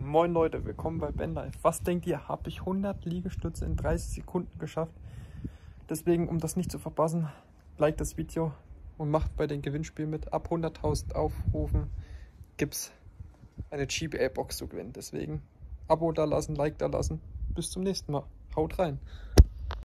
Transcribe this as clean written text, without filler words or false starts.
Moin Leute, willkommen bei BenLife. Was denkt ihr, habe ich 100 Liegestütze in 30 Sekunden geschafft? Deswegen, um das nicht zu verpassen, liked das Video und macht bei den Gewinnspielen mit. Ab 100.000 Aufrufen gibt es eine GBA-Box zu gewinnen. Deswegen Abo da lassen, Like da lassen. Bis zum nächsten Mal. Haut rein!